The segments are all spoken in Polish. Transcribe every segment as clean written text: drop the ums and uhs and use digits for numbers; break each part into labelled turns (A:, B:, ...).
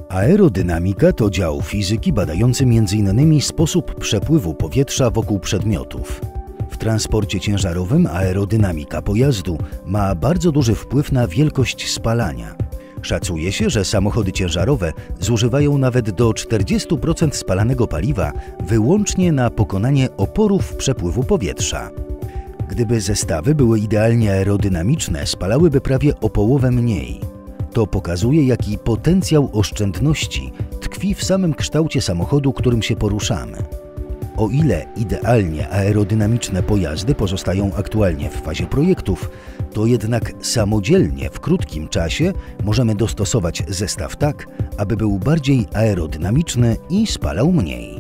A: Aerodynamika to dział fizyki badający m.in. sposób przepływu powietrza wokół przedmiotów. W transporcie ciężarowym aerodynamika pojazdu ma bardzo duży wpływ na wielkość spalania. Szacuje się, że samochody ciężarowe zużywają nawet do 40% spalanego paliwa wyłącznie na pokonanie oporów przepływu powietrza. Gdyby zestawy były idealnie aerodynamiczne, spalałyby prawie o połowę mniej. To pokazuje, jaki potencjał oszczędności tkwi w samym kształcie samochodu, którym się poruszamy. O ile idealnie aerodynamiczne pojazdy pozostają aktualnie w fazie projektów, to jednak samodzielnie w krótkim czasie możemy dostosować zestaw tak, aby był bardziej aerodynamiczny i spalał mniej.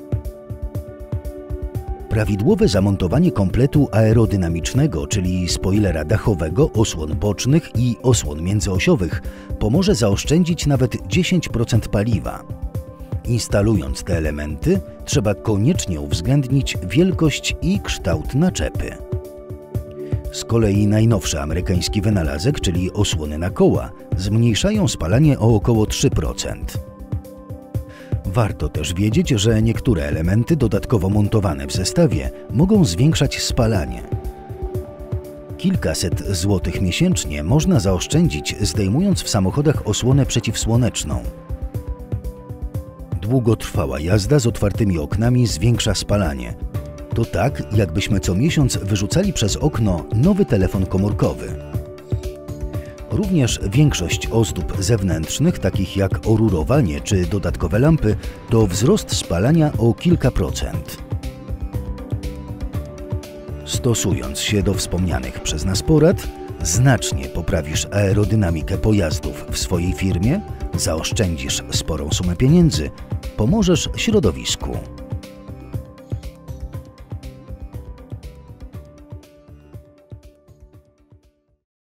A: Prawidłowe zamontowanie kompletu aerodynamicznego, czyli spoilera dachowego, osłon bocznych i osłon międzyosiowych, pomoże zaoszczędzić nawet 10% paliwa. Instalując te elementy, trzeba koniecznie uwzględnić wielkość i kształt naczepy. Z kolei najnowszy amerykański wynalazek, czyli osłony na koła, zmniejszają spalanie o około 3%. Warto też wiedzieć, że niektóre elementy dodatkowo montowane w zestawie mogą zwiększać spalanie. Kilkaset złotych miesięcznie można zaoszczędzić, zdejmując w samochodach osłonę przeciwsłoneczną. Długotrwała jazda z otwartymi oknami zwiększa spalanie. To tak, jakbyśmy co miesiąc wyrzucali przez okno nowy telefon komórkowy. Również większość ozdób zewnętrznych, takich jak orurowanie czy dodatkowe lampy, to wzrost spalania o kilka procent. Stosując się do wspomnianych przez nas porad, znacznie poprawisz aerodynamikę pojazdów w swojej firmie, zaoszczędzisz sporą sumę pieniędzy, pomożesz środowisku.